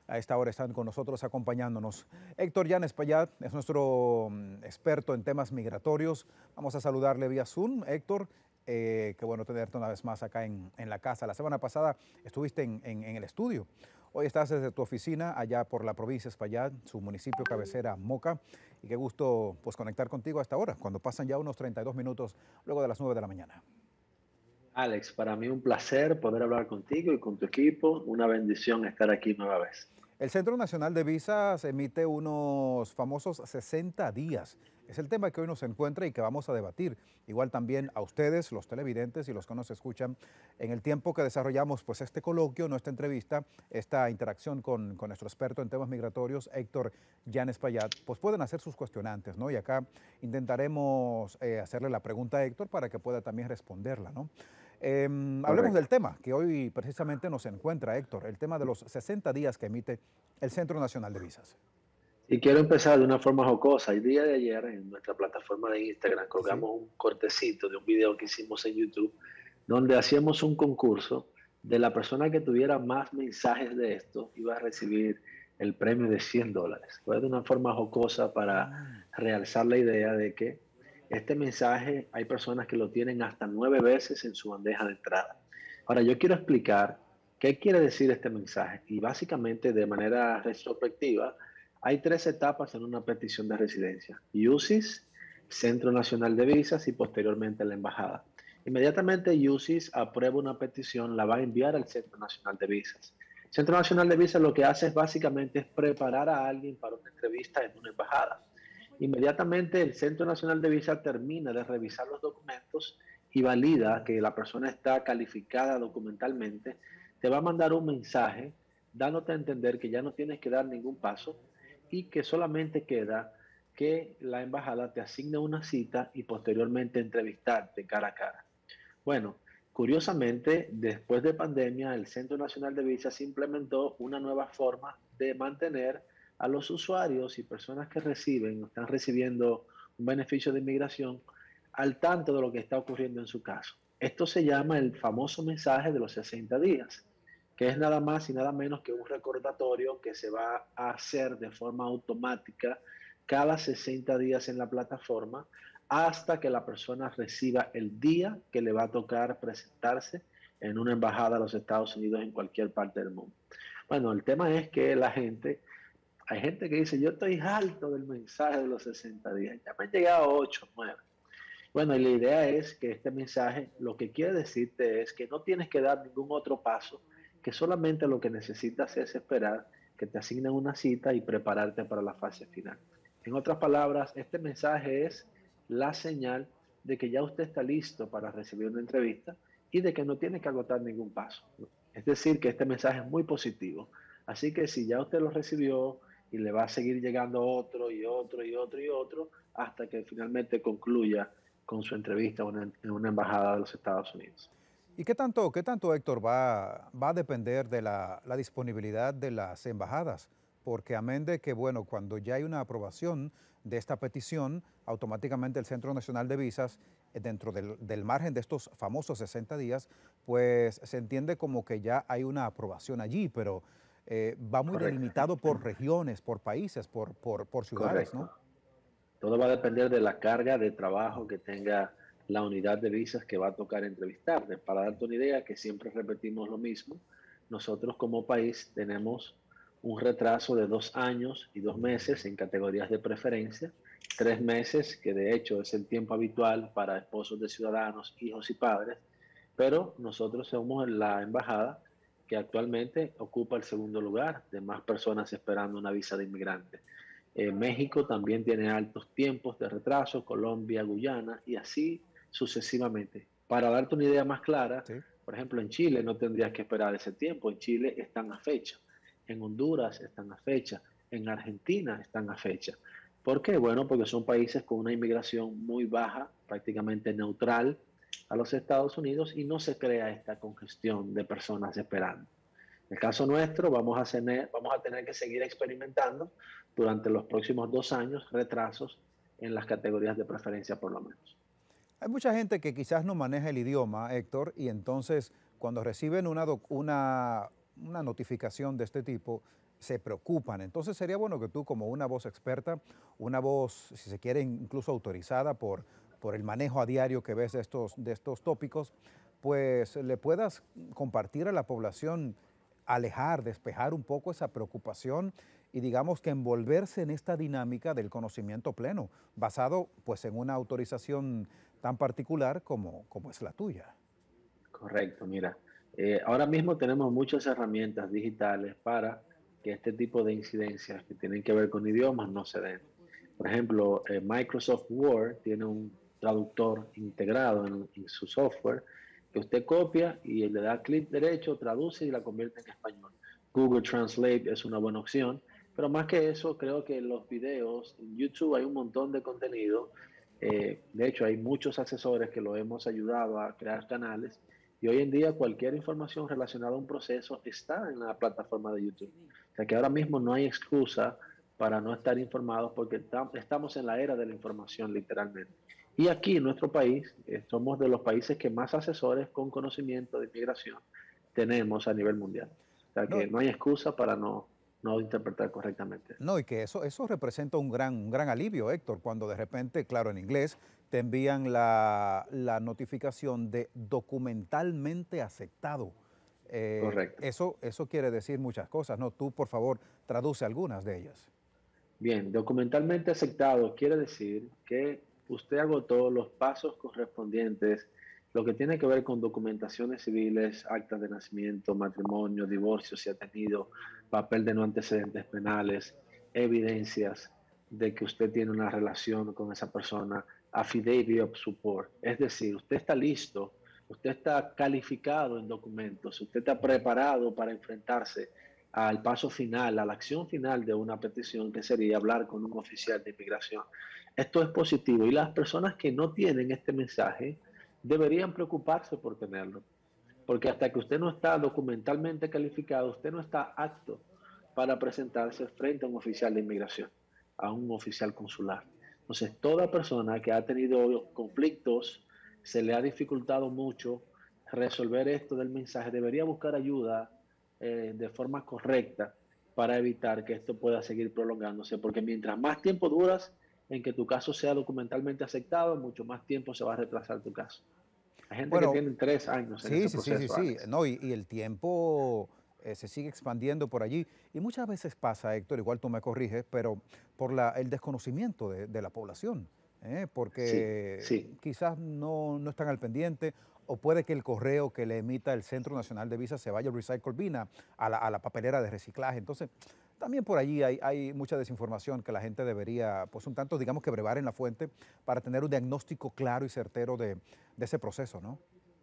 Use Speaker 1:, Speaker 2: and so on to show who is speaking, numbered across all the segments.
Speaker 1: A esta hora están con nosotros acompañándonos. Héctor Llanes Payat es nuestro experto en temas migratorios. Vamos a saludarle vía Zoom. Héctor, qué bueno tenerte una vez más acá en la casa. La semana pasada estuviste en el estudio. Hoy estás desde tu oficina allá por la provincia de Espaillat, su municipio cabecera Moca. Y qué gusto pues conectar contigo a esta hora, cuando pasan ya unos 32 minutos luego de las 9 de la mañana.
Speaker 2: Alex, para mí un placer poder hablar contigo y con tu equipo. Una bendición estar aquí nueva vez.
Speaker 1: El Centro Nacional de Visas emite unos famosos 60 días. Es el tema que hoy nos encuentra y que vamos a debatir. Igual también a ustedes, los televidentes y los que nos escuchan, en el tiempo que desarrollamos pues este coloquio, nuestra entrevista, esta interacción con nuestro experto en temas migratorios, Héctor Llanes Payat, pues pueden hacer sus cuestionantes, ¿no? Y acá intentaremos hacerle la pregunta a Héctor para que pueda también responderla, ¿no? Hablemos
Speaker 2: Correcto.
Speaker 1: del tema que hoy precisamente nos encuentra, Héctor, el tema de los 60 días que emite el Centro Nacional de Visas.
Speaker 2: Y quiero empezar de una forma jocosa. El día de ayer en nuestra plataforma de Instagram
Speaker 1: Sí, sí.
Speaker 2: colgamos un cortecito de un video que hicimos en YouTube donde hacíamos un concurso de la persona que tuviera más mensajes de esto iba a recibir el premio de $100. Fue de una forma jocosa para
Speaker 1: Ah,
Speaker 2: realzar la idea de que este mensaje hay personas que lo tienen hasta 9 veces en su bandeja de entrada. Ahora, yo quiero explicar qué quiere decir este mensaje y básicamente de manera retrospectiva hay tres etapas en una petición de residencia: UCIS, Centro Nacional de Visas y posteriormente la embajada. Inmediatamente UCIS aprueba una petición, la va a enviar al Centro Nacional de Visas. El Centro Nacional de Visas lo que hace es básicamente es preparar a alguien para una entrevista en una embajada. Inmediatamente el Centro Nacional de Visas termina de revisar los documentos y valida que la persona está calificada documentalmente, te va a mandar un mensaje dándote a entender que ya no tienes que dar ningún paso y que solamente queda que la embajada te asigne una cita y posteriormente entrevistarte cara a cara. Bueno, curiosamente, después de pandemia, el Centro Nacional de Visas implementó una nueva forma de mantener a los usuarios y personas que reciben o están recibiendo un beneficio de inmigración al tanto de lo que está ocurriendo en su caso. Esto se llama el famoso mensaje de los 60 días, que es nada más y nada menos que un recordatorio que se va a hacer de forma automática cada 60 días en la plataforma hasta que la persona reciba el día que le va a tocar presentarse en una embajada de los Estados Unidos en cualquier parte del mundo. Bueno, el tema es que hay gente que dice, yo estoy alto del mensaje de los 60 días, ya me han llegado 8, 9. Bueno, y la idea es que este mensaje lo que quiere decirte es que no tienes que dar ningún otro paso, que solamente lo que necesitas es esperar que te asignen una cita y prepararte para la fase final. En otras palabras, este mensaje es la señal de que ya usted está listo para recibir una entrevista y de que no tiene que agotar ningún paso. Es decir, que este mensaje es muy positivo. Así que si ya usted lo recibió y le va a seguir llegando otro y otro y otro y otro hasta que finalmente concluya con su entrevista en una embajada de los Estados Unidos.
Speaker 1: ¿Y qué tanto, Héctor, va a depender de la disponibilidad de las embajadas? Porque amén de que, bueno, cuando ya hay una aprobación de esta petición, automáticamente el Centro Nacional de Visas, dentro del margen de estos famosos 60 días, pues se entiende como que ya hay una aprobación allí, pero va muy
Speaker 2: Correcto,
Speaker 1: delimitado por regiones, por países, por ciudades, ¿no?
Speaker 2: correcto. Todo va a depender de la carga de trabajo que tenga la unidad de visas que va a tocar entrevistarte. Para darte una idea, que siempre repetimos lo mismo, nosotros como país tenemos un retraso de 2 años y 2 meses en categorías de preferencia, 3 meses, que de hecho es el tiempo habitual para esposos de ciudadanos, hijos y padres, pero nosotros somos la embajada que actualmente ocupa el segundo lugar de más personas esperando una visa de inmigrante. México también tiene altos tiempos de retraso, Colombia, Guyana y así sucesivamente. Para darte una idea más clara,
Speaker 1: Sí.
Speaker 2: por ejemplo, en Chile no tendrías que esperar ese tiempo. En Chile están a fecha, en Honduras están a fecha, en Argentina están a fecha. ¿Por qué? Bueno, porque son países con una inmigración muy baja, prácticamente neutral a los Estados Unidos y no se crea esta congestión de personas esperando. En el caso nuestro, vamos a tener que seguir experimentando durante los próximos 2 años retrasos en las categorías de preferencia por lo menos.
Speaker 1: Hay mucha gente que quizás no maneja el idioma, Héctor, y entonces cuando reciben una notificación de este tipo, se preocupan. Entonces sería bueno que tú, como una voz experta, una voz, si se quiere, incluso autorizada por el manejo a diario que ves de estos tópicos, pues le puedas compartir a la población, alejar, despejar un poco esa preocupación y digamos que envolverse en esta dinámica del conocimiento pleno, basado pues en una autorización tan particular como es la tuya.
Speaker 2: Correcto, mira. Ahora mismo tenemos muchas herramientas digitales para que este tipo de incidencias que tienen que ver con idiomas no se den. Por ejemplo, Microsoft Word tiene un traductor integrado en su software que usted copia y le da clic derecho, traduce y la convierte en español. Google Translate es una buena opción, pero más que eso, creo que en los videos, en YouTube hay un montón de contenido. De hecho, hay muchos asesores que lo hemos ayudado a crear canales y hoy en día cualquier información relacionada a un proceso está en la plataforma de YouTube. O sea que ahora mismo no hay excusa para no estar informados porque estamos en la era de la información literalmente. Y aquí en nuestro país somos de los países que más asesores con conocimiento de inmigración tenemos a nivel mundial. O sea
Speaker 1: No,
Speaker 2: que no hay excusa para no interpretar correctamente.
Speaker 1: no, y que eso representa un gran alivio, Héctor, cuando de repente, claro, en inglés, te envían la notificación de documentalmente aceptado.
Speaker 2: Correcto.
Speaker 1: Eso quiere decir muchas cosas, ¿no? Tú, por favor, traduce algunas de ellas.
Speaker 2: Bien, documentalmente aceptado quiere decir que usted agotó los pasos correspondientes, lo que tiene que ver con documentaciones civiles, actas de nacimiento, matrimonio, divorcio, si ha tenido, papel de no antecedentes penales, evidencias de que usted tiene una relación con esa persona, affidavit of support. Es decir, usted está listo, usted está calificado en documentos, usted está preparado para enfrentarse al paso final, a la acción final de una petición, que sería hablar con un oficial de inmigración. Esto es positivo y las personas que no tienen este mensaje deberían preocuparse por tenerlo, porque hasta que usted no está documentalmente calificado, usted no está apto para presentarse frente a un oficial de inmigración, a un oficial consular. Entonces, toda persona que ha tenido conflictos, se le ha dificultado mucho resolver esto del mensaje, debería buscar ayuda de forma correcta para evitar que esto pueda seguir prolongándose, porque mientras más tiempo duras en que tu caso sea documentalmente aceptado, mucho más tiempo se va a retrasar tu caso. Hay gente que
Speaker 1: Bueno,
Speaker 2: tiene 3 años en
Speaker 1: sí,
Speaker 2: ese
Speaker 1: sí, sí, sí,
Speaker 2: proceso,
Speaker 1: sí.
Speaker 2: Alex.
Speaker 1: No, y el tiempo se sigue expandiendo por allí. Y muchas veces pasa, Héctor, igual tú me corriges, pero por el desconocimiento de la población,
Speaker 2: Sí,
Speaker 1: porque
Speaker 2: sí,
Speaker 1: quizás no están al pendiente, o puede que el correo que le emita el Centro Nacional de Visas se vaya a Recycle Bin, a la papelera de reciclaje. Entonces, también por allí hay mucha desinformación que la gente debería, pues un tanto, digamos que brevar en la fuente para tener un diagnóstico claro y certero de ese proceso, ¿no?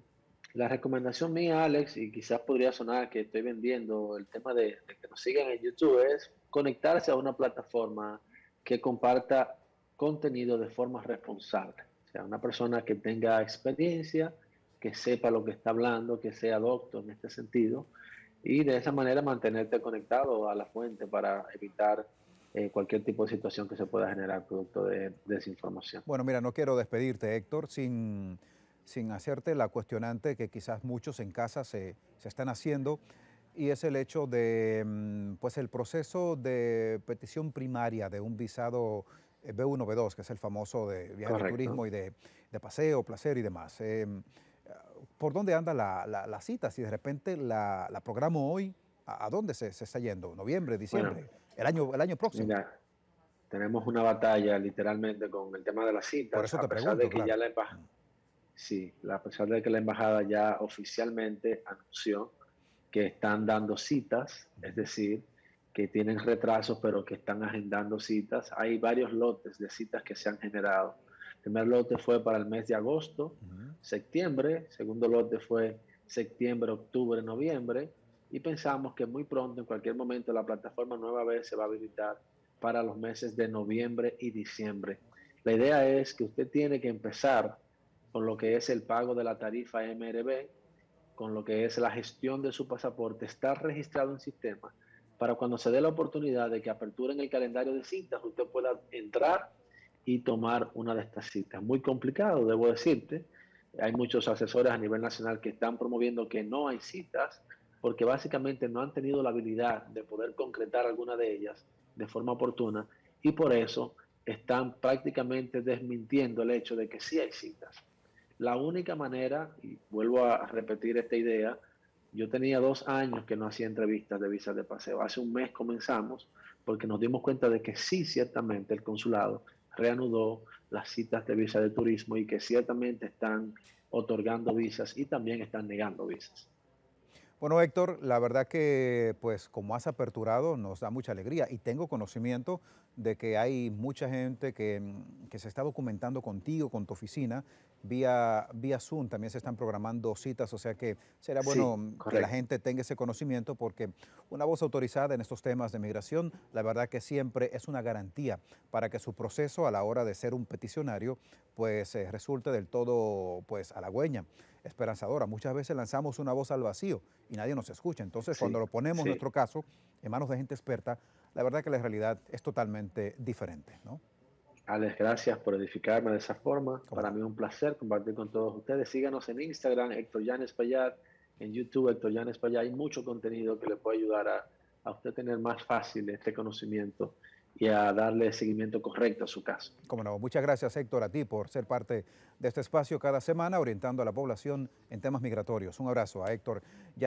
Speaker 2: la recomendación mía, Alex, y quizás podría sonar que estoy vendiendo el tema de que nos sigan en YouTube, es conectarse a una plataforma que comparta contenido de forma responsable. O sea, una persona que tenga experiencia, que sepa lo que está hablando, que sea docto en este sentido, y de esa manera mantenerte conectado a la fuente para evitar cualquier tipo de situación que se pueda generar producto de desinformación.
Speaker 1: Bueno, mira, no quiero despedirte, Héctor, sin hacerte la cuestionante que quizás muchos en casa se están haciendo, y es el hecho de, pues el proceso de petición primaria de un visado B1, B2, que es el famoso de viajes de
Speaker 2: Correcto.
Speaker 1: turismo y de paseo, placer y demás. ¿Por dónde anda la cita? Si de repente la programo hoy, ¿a dónde se está yendo? ¿Noviembre,
Speaker 2: Bueno,
Speaker 1: diciembre? El año próximo.
Speaker 2: mira, tenemos una batalla literalmente con el tema de las
Speaker 1: Por
Speaker 2: citas,
Speaker 1: eso
Speaker 2: a
Speaker 1: te
Speaker 2: pesar de
Speaker 1: pregunto,
Speaker 2: que ya
Speaker 1: claro.
Speaker 2: la embajada, sí, a pesar de que la embajada ya oficialmente anunció que están dando citas, es
Speaker 1: Ujú,
Speaker 2: decir, que tienen retrasos, pero que están agendando citas. Hay varios lotes de citas que se han generado. El primer lote fue para el mes de agosto,
Speaker 1: ujú.
Speaker 2: septiembre. El segundo lote fue septiembre, octubre, noviembre. Y pensamos que muy pronto, en cualquier momento, la plataforma nueva vez se va a habilitar para los meses de noviembre y diciembre. La idea es que usted tiene que empezar con lo que es el pago de la tarifa MRB, con lo que es la gestión de su pasaporte, estar registrado en sistema para cuando se dé la oportunidad de que aperturen el calendario de citas, usted pueda entrar y tomar una de estas citas. Muy complicado, debo decirte. Hay muchos asesores a nivel nacional que están promoviendo que no hay citas, porque básicamente no han tenido la habilidad de poder concretar alguna de ellas de forma oportuna y por eso están prácticamente desmintiendo el hecho de que sí hay citas. La única manera, y vuelvo a repetir esta idea, yo tenía 2 años que no hacía entrevistas de visas de paseo. Hace un mes comenzamos porque nos dimos cuenta de que sí, ciertamente el consulado reanudó las citas de visa de turismo y que ciertamente están otorgando visas y también están negando visas.
Speaker 1: Bueno, Héctor, la verdad que pues como has aperturado nos da mucha alegría y tengo conocimiento de que hay mucha gente que se está documentando contigo, con tu oficina, vía Zoom, también se están programando citas, o sea que sería bueno
Speaker 2: Sí,
Speaker 1: que la
Speaker 2: correcto.
Speaker 1: gente tenga ese conocimiento porque una voz autorizada en estos temas de migración, la verdad que siempre es una garantía para que su proceso a la hora de ser un peticionario pues resulte del todo pues halagüeña, esperanzadora. Muchas veces lanzamos una voz al vacío y nadie nos escucha. Entonces, cuando
Speaker 2: Sí,
Speaker 1: lo ponemos,
Speaker 2: sí.
Speaker 1: nuestro caso, en manos de gente experta, la verdad que la realidad es totalmente diferente, ¿no?
Speaker 2: Alex, gracias por edificarme de esa forma.
Speaker 1: ¿Cómo
Speaker 2: Para
Speaker 1: no?
Speaker 2: mí es un placer compartir con todos ustedes. Síganos en Instagram, Héctor Llanes Payat, en YouTube, Héctor Llanes Payat. Hay mucho contenido que le puede ayudar a usted tener más fácil este conocimiento y a darle seguimiento correcto a su caso.
Speaker 1: ¿Cómo no? Muchas gracias, Héctor, a ti por ser parte de este espacio cada semana orientando a la población en temas migratorios. Un abrazo a Héctor.